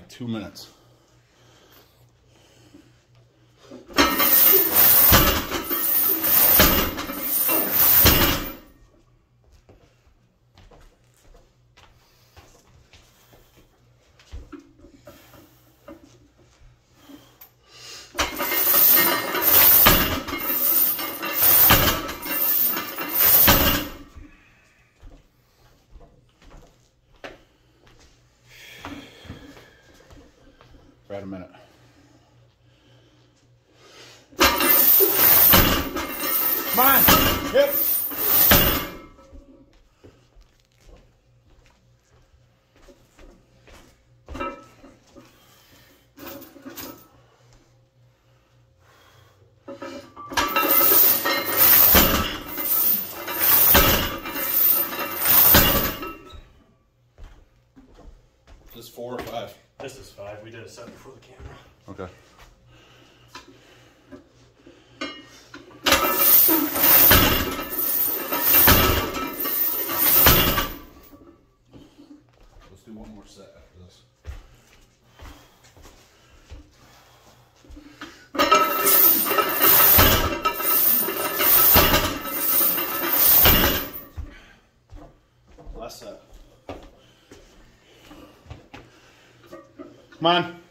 like 2 minutes. Right a minute. Come on, hip. This is 4 or 5? This is 5. We did a 7 before the camera. Okay. Let's do one more set after this. Last set. Come on.